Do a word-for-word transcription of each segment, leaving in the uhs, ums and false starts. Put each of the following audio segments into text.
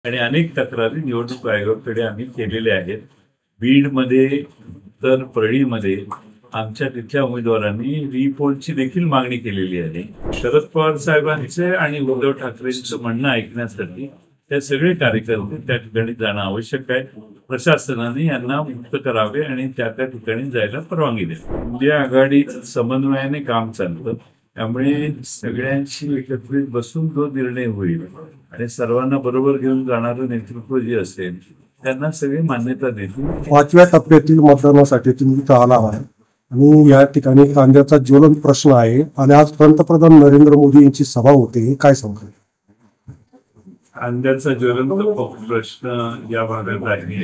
आणि अनेक तक्रारी निवडणूक आयोगाकडे आम्ही केलेल्या आहेत. बीडमध्ये तर परळीमध्ये आमच्या तिथल्या उमेदवारांनी रिपोलची देखील मागणी केलेली आहे. शरद पवार साहेबांचे आणि उद्धव ठाकरेंचं म्हणणं ऐकण्यासाठी ते सगळे कार्यकर्ते त्या ठिकाणी जाणं आवश्यक आहे. प्रशासनाने यांना मुक्त करावे आणि त्या त्या ठिकाणी जायला परवानगी द्यावी. इंडिया आघाडी समन्वयाने काम चालतं, त्यामुळे सगळ्यांशी एकत्रित बसून जो निर्णय होईल आणि सर्वांना बरोबर घेऊन जाणारं नेतृत्व जे असेल त्यांना सगळी मान्यता देतील. पाचव्या टप्प्यातील मतदानासाठी तुम्ही इथं आला आहात आणि या ठिकाणी कांद्याचा ज्वलंत प्रश्न आहे आणि आज पंतप्रधान नरेंद्र मोदी यांची सभा होते, काय सांगता? कांद्याचा ज्वलंत प्रश्न या भागात आहे.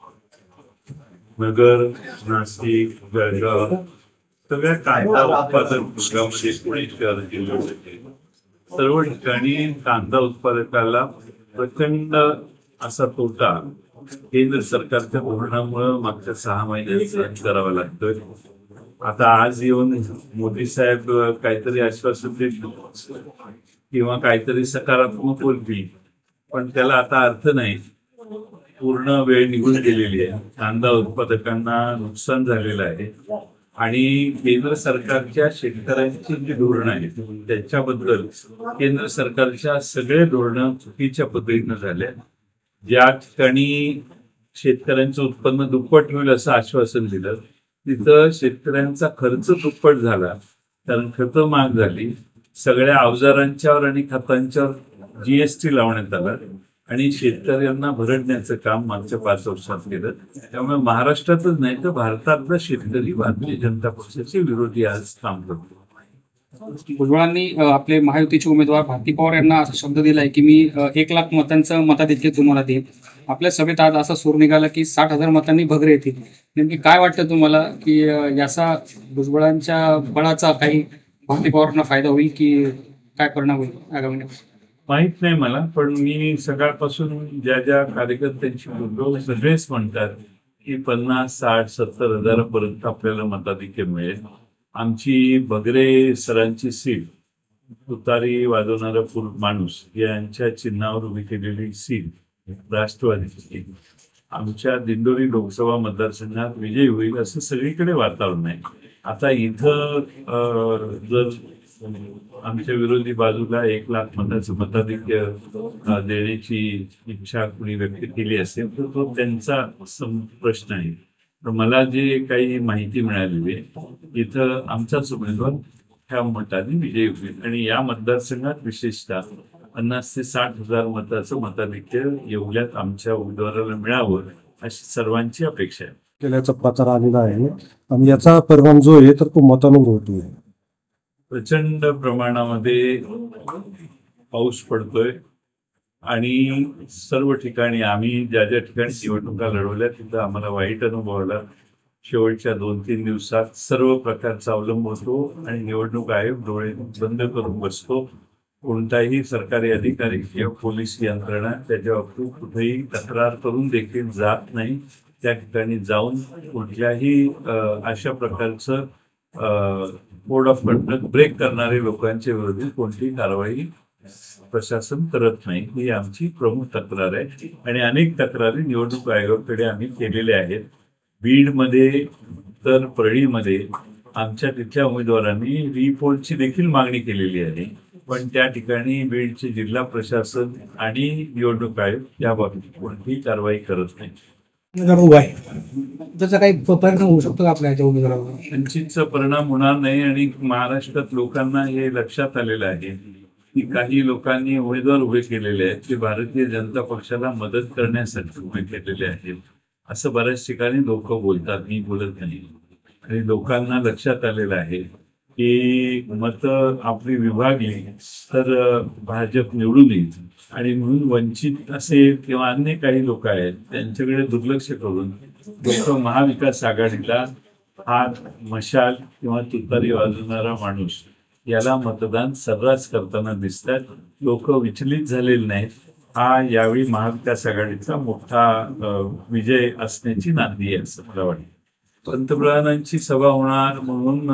नगर, नाशिक, जळगाव सगळ्या कांदा उत्पादक भागामध्ये पुणे शहर जिल्ह्यामध्ये सर्व ठिकाणी कांदा उत्पादकाला प्रचंड असा तोटा केंद्र सरकारच्या धोरणामुळे मागच्या सहा महिन्यात सहन करावा लागतोय. आता आज येऊन मोदी साहेब काहीतरी आश्वासन देतील किंवा काहीतरी सकारात्मक बोलतील, पण त्याला आता अर्थ नाही. पूर्ण वेळ निघून गेलेली आहे. कांदा उत्पादकांना नुकसान झालेलं आहे आणि केंद्र सरकारच्या शेतकऱ्यांची जी धोरणं आहेत त्याच्याबद्दल केंद्र सरकारच्या सगळे धोरणं चुकीच्या पद्धतीनं झाल्या. ज्या ठिकाणी शेतकऱ्यांचं उत्पन्न दुप्पट होईल असं आश्वासन दिलं तिथं शेतकऱ्यांचा खर्च दुप्पट झाला, कारण खतं महाग झाली. सगळ्या अवजारांच्यावर आणि खतांच्यावर जीएसटी लावण्यात आला आणि शेतकऱ्यांना भरडण्याचं काम मागच्या पाच वर्षात केलं. त्यामुळे महाराष्ट्रातच नाही तर भारतातला शेतकरी भारतीय जनता पक्षाचे विरोधी आज काम करतो. भुजबळांनी आपले महायुतीचे उमेदवार भारती पवार यांना असा शब्द दिलाय की मी एक लाख मतांचं मताधिक्य तुम्हाला देईन. आपल्या सभेत आज असा सूर निघाला की साठ हजार मतांनी भगरे येतील. नेमकी काय वाटतं तुम्हाला की याचा भुजबळांच्या बळाचा काही भारती पवारांना फायदा होईल की काय परिणाम होईल आगामी? माहित नाही मला, पण मी सकाळपासून ज्या ज्या कार्यकर्त्यांशी बोललो सगळेच म्हणतात की पन्नास साठ सत्तर हजारापर्यंत आपल्याला मताधिक्य मिळेल. आमची भगरे सरांची सीट, तुतारी वाजवणारा पुरुष माणूस यांच्या चिन्हावर उभी केलेली सीट राष्ट्रवादीची आमच्या दिंडोरी लोकसभा मतदारसंघात विजयी होईल असं सगळीकडे वातावरण आहे. आता इथं जर आमच्या विरोधी बाजूला एक लाख मताचं मताधिक्य देण्याची इच्छा कुणी व्यक्त केली असेल तर तो त्यांचा प्रश्न आहे. तर मला जे काही माहिती मिळालेली आहे इथं आमचाच उमेदवार ह्या मताने विजयी होईल आणि या मतदारसंघात विशेषतः पन्नास ते साठ हजार मताचं मताधिक्य येवल्यात आमच्या उमेदवाराला मिळावं अशी सर्वांची अपेक्षा आहे. केल्याचा प्रचार आलेला आहे आणि याचा परिणाम जो आहे तर तो मतानुरूप होतोय. प्रचंड प्रमाणामध्ये पाऊस पडतोय आणि सर्व ठिकाणी आम्ही ज्या ज्या ठिकाणी निवडणुका लढवल्या तिथं आम्हाला वाईट अनुभव आला. शेवटच्या दोन तीन दिवसात सर्व प्रकारचा अवलंब होतो आणि निवडणूक आयोग डोळे बंद करून बसतो. कोणताही सरकारी अधिकारी किंवा पोलीस यंत्रणा त्याच्या बाबतीत कुठेही तक्रार करून देखील जात नाही. त्या ठिकाणी जाऊन कुठल्याही अशा प्रकारचं कोड ऑफ कंडक्ट ब्रेक करणारे लोकांच्या विरोधात कोणतीही कारवाई प्रशासन करत नाही. ही आमची प्रमुख तक्रार आहे आणि अनेक तक्रारी निवडणूक आयोगाकडे आम्ही केलेल्या आहेत. बीडमध्ये तर परळीमध्ये आमच्या तिथल्या उमेदवारांनी रिपोलची देखील मागणी केलेली आहे, पण त्या ठिकाणी बीडचे जिल्हा प्रशासन आणि निवडणूक आयोग या बाबतीत कोणतीही कारवाई करत नाही. त्याचा काही परिणाम होऊ शकतो आपल्या याच्या उमेदवारावर? वंचितचा परिणाम होणार नाही आणि महाराष्ट्रात लोकांना हे लक्षात आलेलं आहे की काही लोकांनी उमेदवार उभे केलेले आहेत ते भारतीय जनता पक्षाला मदत करण्यासाठी उभे केलेले आहेत असं बऱ्याच ठिकाणी लोक बोलतात, मी बोलत नाही. आणि लोकांना लक्षात आलेलं आहे की मत आपली विभागली तर भाजप निवडून येईल आणि म्हणून वंचित असेल किंवा अन्य काही लोक आहेत त्यांच्याकडे दुर्लक्ष करून लोक महाविकास आघाडीला हा मशाल किंवा तुतारी वाजवणारा माणूस याला मतदान सर्रास करताना दिसतात. लोक विचलित झालेले नाहीत. हा यावेळी महाविकास आघाडीचा मोठा विजय असण्याची नांदी आहे असं मला वाटतं. पंतप्रधानांची सभा होणार म्हणून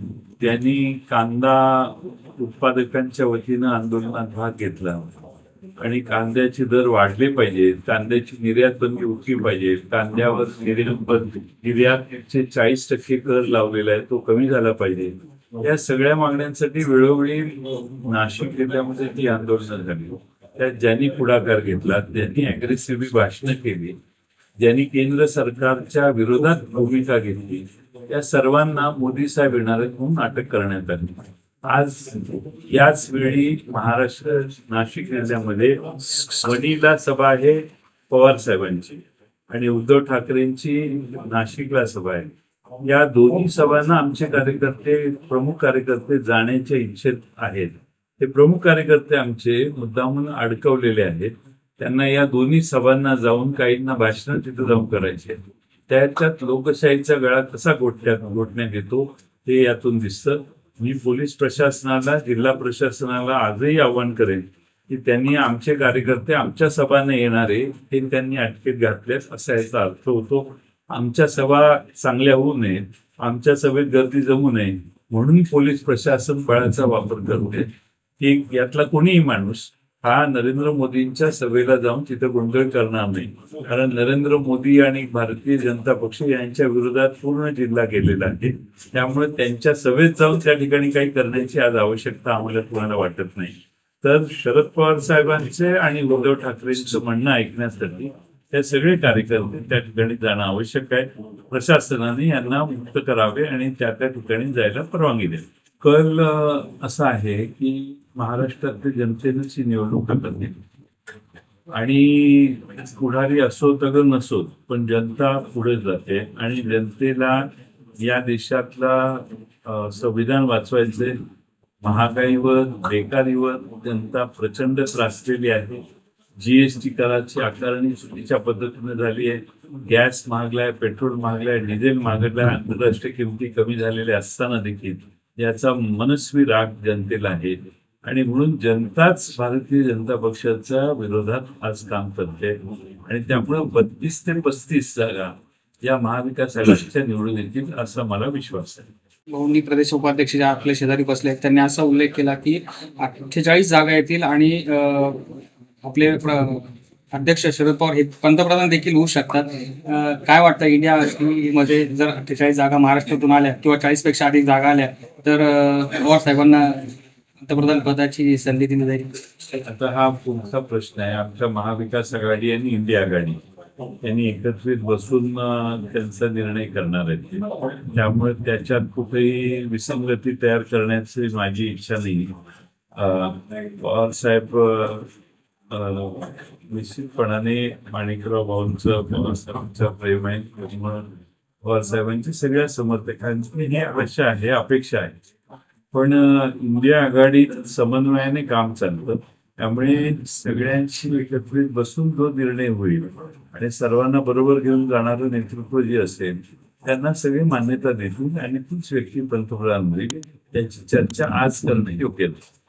त्यांनी कांदा उत्पादकांच्या वतीनं आंदोलनात भाग घेतला. आणि कांद्याचे दर वाढले पाहिजेत, कांद्याची निर्यात बंदी उठली पाहिजे, कांद्यावर निर्यात बंदी निर्यातचे चाळीस टक्के कर लावलेला आहे तो कमी झाला पाहिजे. या सगळ्या मागण्यांसाठी वेळोवेळी नाशिक जिल्ह्यामध्ये ती आंदोलनं झाली. त्यात ज्यांनी पुढाकार घेतला, ज्यांनी अग्रेसिव्हली भाषणं केली, ज्यांनी केंद्र सरकारच्या विरोधात भूमिका घेतली, या सर्वांना मोदी साहेब येणार आहेत म्हणून अटक करण्यात आली. आज याच वेळी महाराष्ट्र नाशिक जिल्ह्यामध्ये वणीला सभा आहे पवार साहेबांची आणि उद्धव ठाकरेंची नाशिकला सभा आहे. या दोन्ही सभांना आमचे कार्यकर्ते, प्रमुख कार्यकर्ते जाण्याच्या इच्छेत आहेत. हे प्रमुख कार्यकर्ते आमचे मुद्दामून अडकवलेले आहेत. त्यांना या दोन्ही सभांना जाऊन काहींना भाषण तिथं जाऊन करायचे. त्याच्यात लोकशाहीचा गळा कसा घोटण्यात घोटण्यात येतो हे यातून दिसतं. मी पोलीस प्रशासनाला, जिल्हा प्रशासनाला आजही आव्हान करेन की त्यांनी आमचे कार्यकर्ते आमच्या सभांना येणारे हे त्यांनी अटकेत घातल्यास असा याचा अर्थ होतो. आमच्या सभा चांगल्या होऊ नयेत, आमच्या सभेत गर्दी जमू नये म्हणून पोलीस प्रशासन बळाचा वापर करते. की यातला कोणीही माणूस हा नरेंद्र मोदींच्या सभेला जाऊन तिथं गोंधळ करणार नाही. कारण नरेंद्र मोदी आणि भारतीय जनता पक्ष यांच्या विरोधात पूर्ण जिल्हा गेलेला आहे. त्यामुळे त्यांच्या सभेत जाऊन त्या ठिकाणी काही करण्याची आज आवश्यकता आम्हाला कोणाला वाटत नाही. तर शरद पवार साहेबांचे आणि उद्धव ठाकरेंचं म्हणणं ऐकण्यासाठी हे सगळे कार्यकर्ते त्या ठिकाणी जाणं आवश्यक आहे. प्रशासनाने यांना मुक्त करावे आणि त्या त्या ठिकाणी जायला परवानगी द्यावी. कल असा आहे की महाराष्ट्रातल्या जनतेनंच ही निवडणूक हातात घेतली आणि पुढारी असोत अगर नसोत पण जनता पुढे जाते आणि जनतेला या देशातला संविधान वाचवायचे. महागाईवर, बेकारीवर जनता प्रचंड त्रासलेली आहे. जीएसटी कराची आकारणी चुकीच्या पद्धतीने झाली आहे. गॅस महागलाय, पेट्रोल महागलाय, डिझेल महागलाय. आंतरराष्ट्रीय किमती कमी झालेल्या असताना देखील याचा मनस्वी राग जनतेला आहे आणि म्हणून जनताच भारतीय जनता पक्षाच्या विरोधात आज काम करते आणि त्यामुळे बत्तीस ते पस्तीस जागा या महाविकास आघाडीच्या निवडून येतील असा मला विश्वास आहे. भाऊंनी प्रदेश उपाध्यक्ष जे आपल्या शेजारी बसले आहेत त्यांनी असा उल्लेख केला की अठ्ठेचाळीस जागा येतील आणि आपले अध्यक्ष शरद पवार हे पंतप्रधान देखील होऊ शकतात. काय वाटतं इंडिया मध्ये जर अठ्ठेचाळीस जागा महाराष्ट्रातून आल्या किंवा चाळीस पेक्षा अधिक जागा आल्या तर पवार साहेबांना पंतप्रधान पदाची संधी दिली जाईल? आता हा पुढचा प्रश्न आहे. आमच्या महाविकास आघाडी आणि इंडिया आघाडी यांनी एकत्रित बसून त्यांचा निर्णय करणार आहेत. त्यामुळे त्याच्यात कुठेही विसंगती तयार करण्याची माझी इच्छा नाही. पवार साहेब निश्चितपणाने माणिकराव भाऊंचं, पवार साहेबांचं प्रेम आहे. पवार साहेबांची सगळ्या समर्थकांची ही आशा आहे, अपेक्षा आहे. पण इंडिया आघाडीत समन्वयाने काम चालतं. त्यामुळे सगळ्यांशी एकत्रित बसून जो निर्णय होईल आणि सर्वांना बरोबर घेऊन जाणारं नेतृत्व जे असेल त्यांना सगळी मान्यता देतील आणि तीच व्यक्ती पंतप्रधान होईल. त्याची चर्चा आज करणं योग्य नाही.